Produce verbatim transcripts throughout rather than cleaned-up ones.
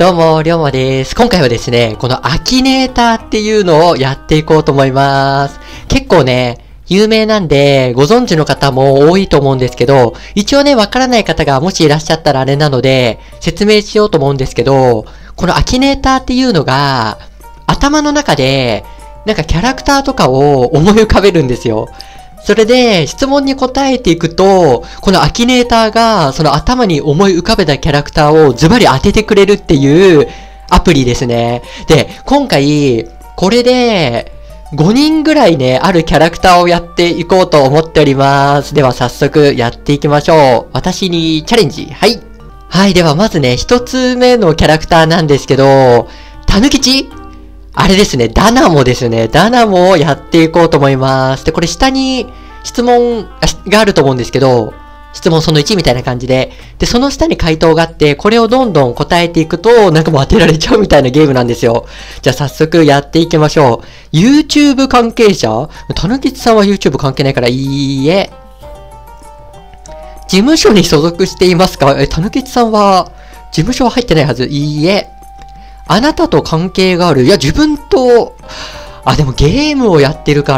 どうも、りょうまです。今回はですね、このアキネーターっていうのをやっていこうと思います。結構ね、有名なんで、ご存知の方も多いと思うんですけど、一応ね、わからない方がもしいらっしゃったらあれなので、説明しようと思うんですけど、このアキネーターっていうのが、頭の中で、なんかキャラクターとかを思い浮かべるんですよ。それで、質問に答えていくと、このアキネーターが、その頭に思い浮かべたキャラクターをズバリ当ててくれるっていうアプリですね。で、今回、これで、ごにんぐらいね、あるキャラクターをやっていこうと思っております。では早速やっていきましょう。私にチャレンジ。はい。はい、ではまずね、一つ目のキャラクターなんですけど、たぬきちあれですね、ダナモですね。ダナモをやっていこうと思います。で、これ下に質問があると思うんですけど、質問そのいちみたいな感じで、で、その下に回答があって、これをどんどん答えていくと、なんかもう当てられちゃうみたいなゲームなんですよ。じゃあ早速やっていきましょう。YouTube 関係者？たぬきちさんは YouTube 関係ないから、いいえ。事務所に所属していますか？え、たぬきちさんは、事務所は入ってないはず。いいえ。あなたと関係がある。いや、自分と、あ、でもゲームをやってるから、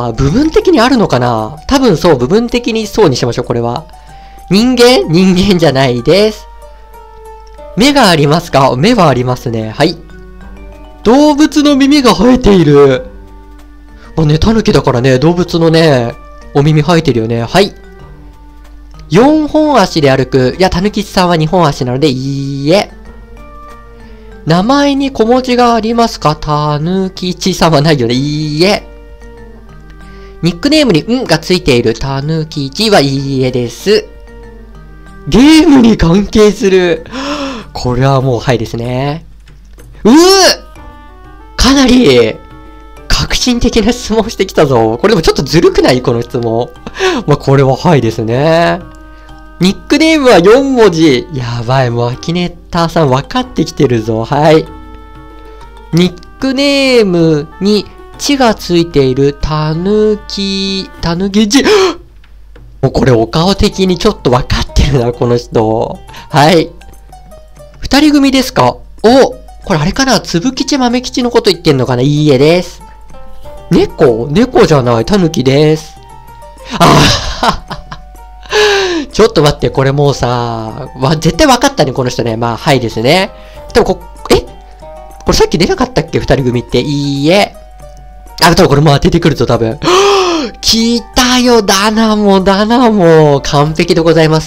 部分的にあるのかな？多分そう、部分的にそうにしましょう、これは。人間？人間じゃないです。目がありますか？目はありますね。はい。動物の耳が生えている。まあね、タヌキだからね、動物のね、お耳生えてるよね。はい。よんほん足で歩く。いや、タヌキさんはにほん足なので、いいえ。名前に小文字がありますか？たぬきちさんはないよね。いいえ。ニックネームにんがついているたぬきちはいいえです。ゲームに関係する。これはもうはいですね。うぅかなり革新的な質問してきたぞ。これでもちょっとずるくない？この質問。まあ、これははいですね。ニックネームはよんもじ。やばい、もうアキネーターさん分かってきてるぞ。はい。ニックネームにちがついているたぬき、たぬきち。もうこれお顔的にちょっと分かってるな、この人。はい。二人組ですか？お、これあれかな？つぶきちまめきちのこと言ってんのかな？いいえです。猫？猫じゃない、たぬきです。あはちょっと待って、これもうさ、わ、絶対分かったね、この人ね。まあ、はいですね。でもこ、えこれさっき出なかったっけ？二人組って。いいえ。あ、多分これもう当ててくるぞ、多分。聞いたよ、ダナモ、ダナモ。完璧でございます。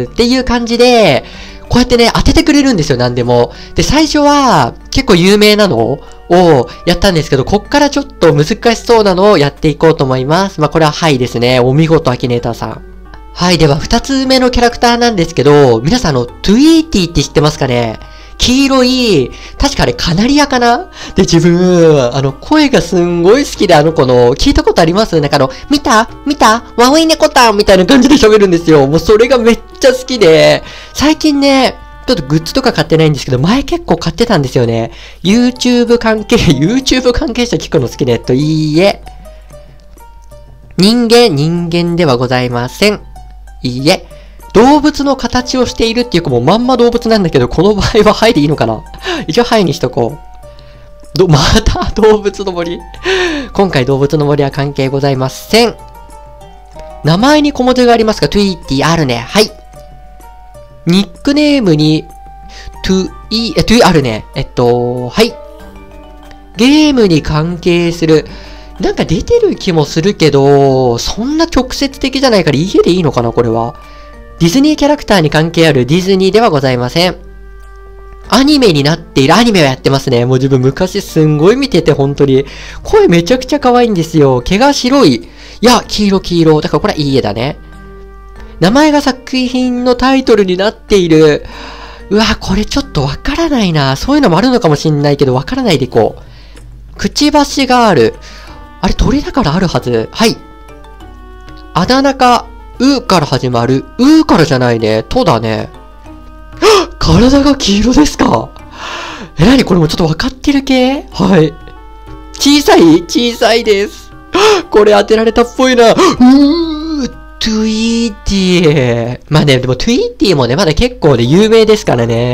っていう感じで、こうやってね、当ててくれるんですよ、何でも。で、最初は、結構有名なのをやったんですけど、こっからちょっと難しそうなのをやっていこうと思います。まあ、これははいですね。お見事、アキネーターさん。はい。では、二つ目のキャラクターなんですけど、皆さん、あの、トゥイーティって知ってますかね？黄色い、確かあれカナリアかな？で、自分、あの、声がすんごい好きで、あの子の、聞いたことあります？なんかあの、見た？見た？ワウイネコタンみたいな感じで喋るんですよ。もうそれがめっちゃ好きで、最近ね、ちょっとグッズとか買ってないんですけど、前結構買ってたんですよね。YouTube 関係、YouTube 関係者聞くの好きで、といいえ。人間、人間ではございません。いいえ。動物の形をしているっていうかもうまんま動物なんだけど、この場合ははいでいいのかな？一応はいにしとこう。ど、また動物の森。今回動物の森は関係ございません。名前に小文字がありますか？トゥイーティあるね。はい。ニックネームに、トゥイ、え、トゥイあるね。えっと、はい。ゲームに関係する。なんか出てる気もするけど、そんな直接的じゃないから家でいいのかなこれは。ディズニーキャラクターに関係あるディズニーではございません。アニメになっているアニメをやってますね。もう自分昔すんごい見てて本当に。声めちゃくちゃ可愛いんですよ。毛が白い。いや、黄色黄色。だからこれはいい絵だね。名前が作品のタイトルになっている。うわ、これちょっとわからないな。そういうのもあるのかもしんないけど、わからないでいこう。くちばしがある。あれ、鳥だからあるはず。はい。あだ名か、うから始まる。うからじゃないね。とだね。体が黄色ですか？え、なにこれもちょっとわかってる系？はい。小さい？小さいです。これ当てられたっぽいな。うー、トゥイーティー。まあね、でもトゥイーティーもね、まだ結構ね、有名ですからね。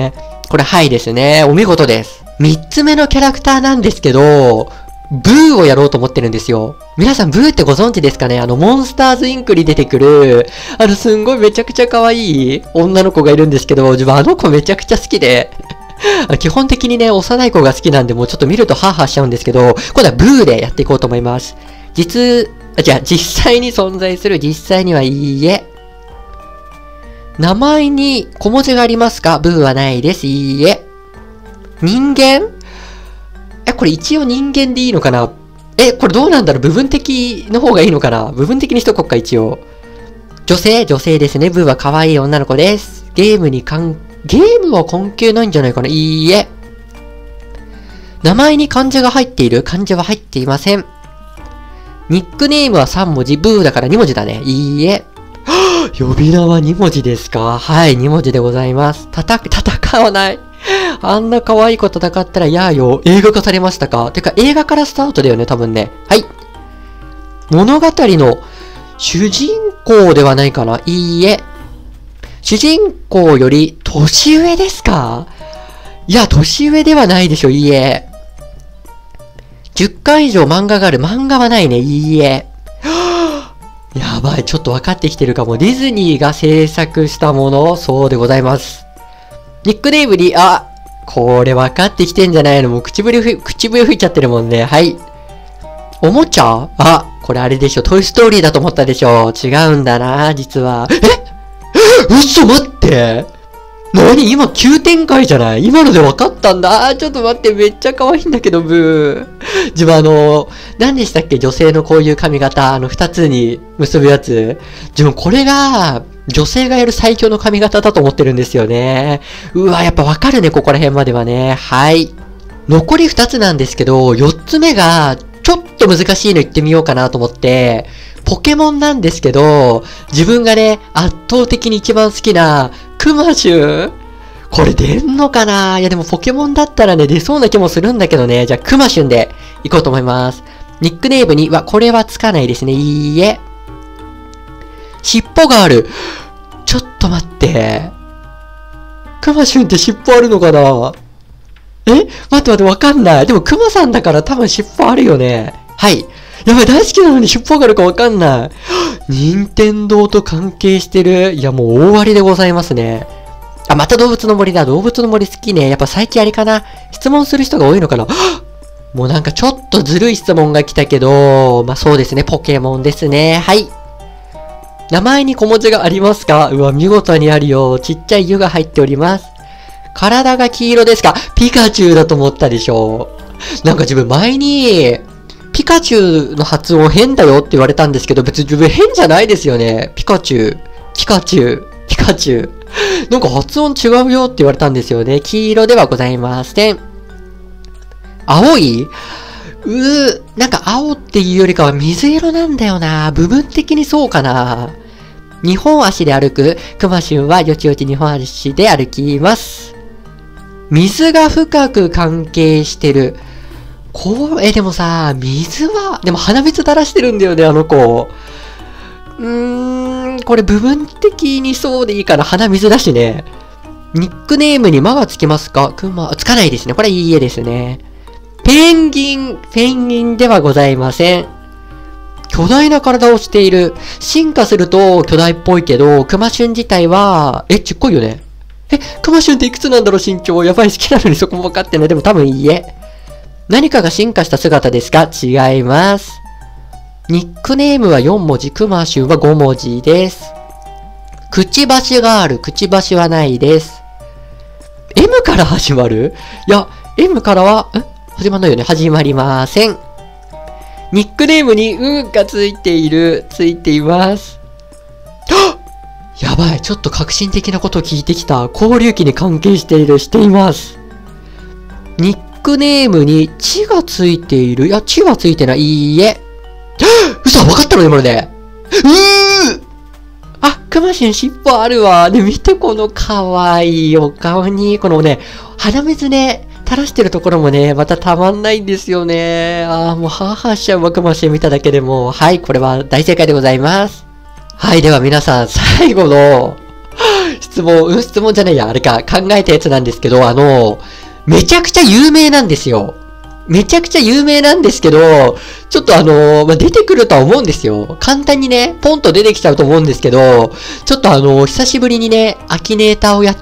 これはいですね。お見事です。三つ目のキャラクターなんですけど、ブーをやろうと思ってるんですよ。皆さんブーってご存知ですかね？あの、モンスターズインクに出てくる、あの、すんごいめちゃくちゃ可愛い女の子がいるんですけど、自分あの子めちゃくちゃ好きで、基本的にね、幼い子が好きなんで、もうちょっと見るとハーハーしちゃうんですけど、今度はブーでやっていこうと思います。実、あ、じゃあ、実際に存在する、実際にはいいえ。名前に小文字がありますか？ブーはないです。いいえ。人間？え、これ一応人間でいいのかな？え、これどうなんだろう？部分的の方がいいのかな？部分的にしとこっか、一応。女性女性ですね。ブーは可愛い女の子です。ゲームに関、ゲームは関係ないんじゃないかな？いいえ。名前に漢字が入っている？漢字は入っていません。ニックネームはさん文字。ブーだからに文字だね。いいえ。呼び名はに文字ですか？はい、に文字でございます。たた、戦わない。あんな可愛い子戦ったらやーよ。映画化されましたか？てか映画からスタートだよね、多分ね。はい。物語の主人公ではないかな？いいえ。主人公より年上ですか？いや、年上ではないでしょ。いいえ。じゅっかい以上漫画がある。漫画はないね。いいえ。やばい。ちょっと分かってきてるかも。ディズニーが制作したもの。そうでございます。ニックネームに、あ、これ分かってきてんじゃないの？もう口笛ふ、口笛吹いちゃってるもんね。はい。おもちゃ？あ、これあれでしょ。トイストーリーだと思ったでしょ。違うんだな、実は。え？嘘待って何今急展開じゃない？今ので分かったんだ。あー、ちょっと待って、めっちゃ可愛いんだけど、ブー。自分あの、何でしたっけ？女性のこういう髪型、あの、二つに結ぶやつ。自分これが、女性がやる最強の髪型だと思ってるんですよね。うわ、やっぱわかるね、ここら辺まではね。はい。残り二つなんですけど、四つ目が、ちょっと難しいの言ってみようかなと思って、ポケモンなんですけど、自分がね、圧倒的に一番好きな、クマシュこれ出んのかないやでもポケモンだったらね、出そうな気もするんだけどね。じゃあ、クマシュンで行こうと思います。ニックネームに、わ、これはつかないですね。いいえ。尻尾がある。ちょっと待って。クマシュンって尻尾あるのかな？え？待って待って、わかんない。でもクマさんだから多分尻尾あるよね。はい。やばい、大好きなのに尻尾があるかわかんない。任天堂と関係してる。いや、もう大ありでございますね。あ、また動物の森だ。動物の森好きね。やっぱ最近あれかな。質問する人が多いのかな。もうなんかちょっとずるい質問が来たけど、まあそうですね。ポケモンですね。はい。名前に小文字がありますか？うわ、見事にあるよ。ちっちゃい湯が入っております。体が黄色ですか？ピカチュウだと思ったでしょ。なんか自分前に、ピカチュウの発音変だよって言われたんですけど、別に自分変じゃないですよね。ピカチュウ、ピカチュウ、ピカチュウ。なんか発音違うよって言われたんですよね。黄色ではございません。青いうー、なんか青っていうよりかは水色なんだよな。部分的にそうかな。二本足で歩く。クマシュンはよちよち二本足で歩きます。水が深く関係してる。こう、え、でもさ、水は、でも鼻水垂らしてるんだよね、あの子。うーん、これ部分的にそうでいいかな。鼻水だしね。ニックネームに間がつきますか？クマ、つかないですね。これいいえですね。ペンギン、ペンギンではございません。巨大な体をしている。進化すると巨大っぽいけど、クマシュン自体は、え、ちっこいよね。え、クマシュンっていくつなんだろう、身長。やばい、好きなのにそこも分かってない。でも多分いいえ。何かが進化した姿ですか？違います。ニックネームはよん文字、クマシュンはご文字です。くちばしがある、くちばしはないです。エム から始まる？いや、M からは、え始まんないよね。始まりません。ニックネームにうがついている、ついています。やばい、ちょっと革新的なことを聞いてきた。交流期に関係している、しています。ニックネームにちがついている。いや、ちはついてない。いいえ。嘘、わかったの今ので。うーあ、クマシン尻尾あるわ。ね、見てこの可愛いお顔に、このね、鼻水ね、垂らしてるところもね、またたまんないんですよね。ああ、もうハーハーしちゃうわ、クマシン見ただけでも。はい、これは大正解でございます。はい、では皆さん、最後の質質問、うん、質問じゃないや、あれか、考えたやつなんですけど、あの、めちゃくちゃ有名なんですよ。めちゃくちゃ有名なんですけど、ちょっとあの、まあ、出てくるとは思うんですよ。簡単にね、ポンと出てきちゃうと思うんですけど、ちょっとあの、久しぶりにね、アキネーターをやって、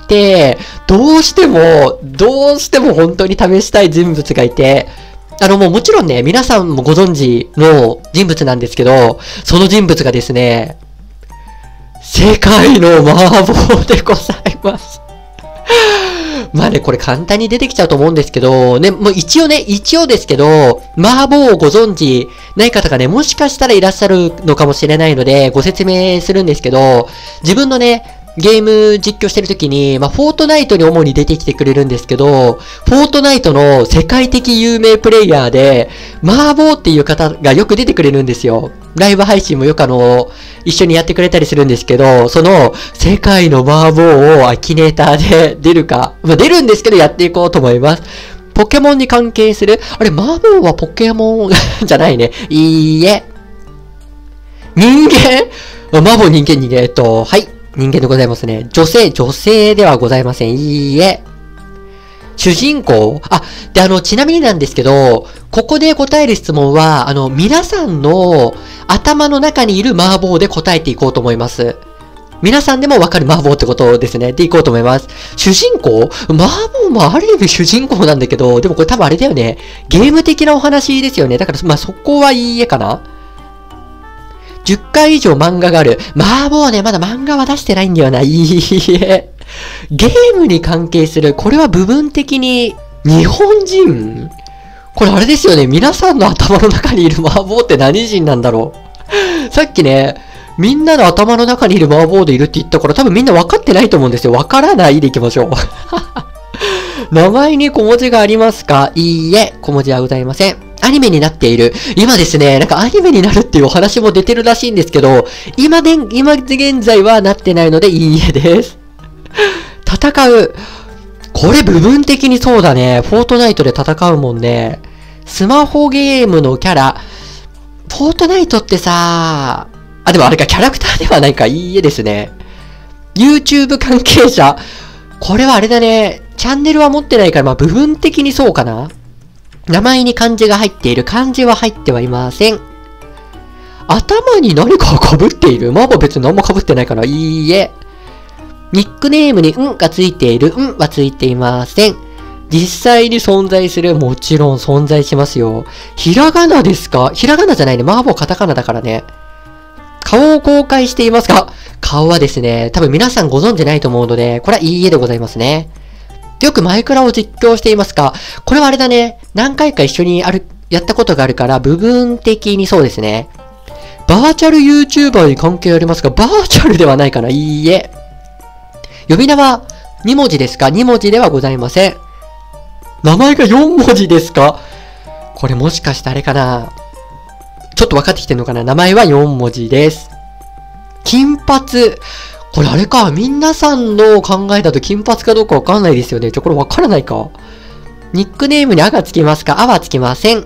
どうしても、どうしても本当に試したい人物がいて、あのもうもちろんね、皆さんもご存知の人物なんですけど、その人物がですね、世界の麻婆でございます。まあね、これ簡単に出てきちゃうと思うんですけど、ね、もう一応ね、一応ですけど、麻婆をご存知ない方がね、もしかしたらいらっしゃるのかもしれないので、ご説明するんですけど、自分のね、ゲーム実況してるときに、まあ、フォートナイトに主に出てきてくれるんですけど、フォートナイトの世界的有名プレイヤーで、麻婆っていう方がよく出てくれるんですよ。ライブ配信もよくあの、一緒にやってくれたりするんですけど、その、世界の麻婆をアキネーターで出るか、まあ、出るんですけどやっていこうと思います。ポケモンに関係する、あれ、麻婆はポケモンじゃないね。いいえ。人間麻婆人間人間、えっと、はい。人間でございますね。女性、女性ではございません。いいえ。主人公あ、で、あの、ちなみになんですけど、ここで答える質問は、あの、皆さんの頭の中にいる麻婆で答えていこうと思います。皆さんでもわかる麻婆ってことですね。でいこうと思います。主人公麻婆もある意味主人公なんだけど、でもこれ多分あれだよね。ゲーム的なお話ですよね。だから、まあ、そこはいいえかな。じゅっかい以上漫画がある。麻婆ね、まだ漫画は出してないんだよな。いいえ。ゲームに関係する。これは部分的に、日本人これあれですよね。皆さんの頭の中にいる麻婆って何人なんだろう。さっきね、みんなの頭の中にいる麻婆でいるって言ったから多分みんな分かってないと思うんですよ。分からないでいきましょう。名前に小文字がありますか？いいえ、小文字はございません。アニメになっている。今ですね、なんかアニメになるっていうお話も出てるらしいんですけど、今で、今現在はなってないのでいいえです。戦う。これ部分的にそうだね。フォートナイトで戦うもんね。スマホゲームのキャラ。フォートナイトってさ、あ、でもあれか、キャラクターではないか。いいえですね。YouTube 関係者。これはあれだね。チャンネルは持ってないから、まあ部分的にそうかな。名前に漢字が入っている。漢字は入ってはいません。頭に何か被っている？まあ別に何も被ってないから、いいえ。ニックネームにんがついている。んはついていません。実際に存在する。もちろん存在しますよ。ひらがなですか？ひらがなじゃないね。麻婆カタカナだからね。顔を公開していますか？顔はですね、多分皆さんご存知ないと思うので、これはいいえでございますね。よくマイクラを実況していますか？これはあれだね。何回か一緒にある、やったことがあるから、部分的にそうですね。バーチャル YouTuber に関係ありますか？バーチャルではないかな？いいえ。呼び名はに文字ですか？ に 文字ではございません。名前がよん文字ですか？これもしかしてあれかな？ちょっと分かってきてるのかな？名前はよん文字です。金髪。これあれか。皆さんの考えだと金髪かどうかわかんないですよね。ちょ、これわからないか。ニックネームにあがつきますか？あはつきません。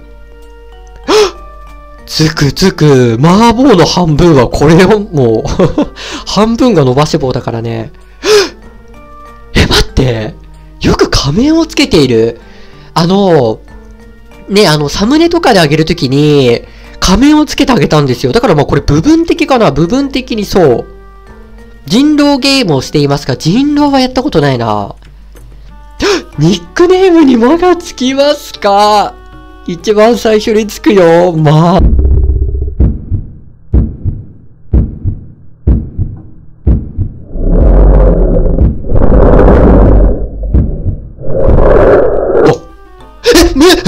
つくつく。麻婆の半分はこれをもう、半分が伸ばし棒だからね。え、待って。よく仮面をつけている。あの、ね、あの、サムネとかであげるときに、仮面をつけてあげたんですよ。だからまあこれ部分的かな？部分的にそう。人狼ゲームをしていますか？人狼はやったことないな。ニックネームに間がつきますか？一番最初につくよ。まあ。え、ね、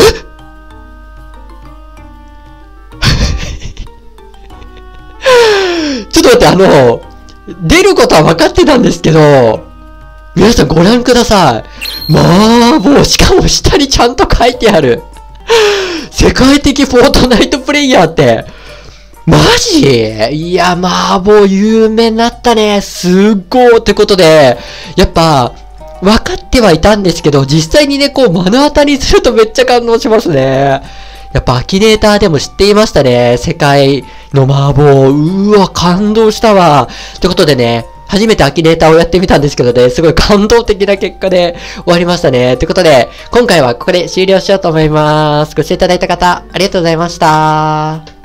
えちょっと待って、あの、出ることは分かってたんですけど、皆さんご覧ください。麻婆、しかも下にちゃんと書いてある。世界的フォートナイトプレイヤーって、マジ？いや、麻婆有名になったね。すっごーってことで、やっぱ、分かってはいたんですけど、実際にね、こう目の当たりにするとめっちゃ感動しますね。やっぱアキネーターでも知っていましたね。世界の麻婆。うーわ、感動したわ。ってことでね、 初めてアキネーターをやってみたんですけどね、すごい感動的な結果で終わりましたね。ということで、今回はここで終了しようと思います。ご視聴いただいた方、ありがとうございました。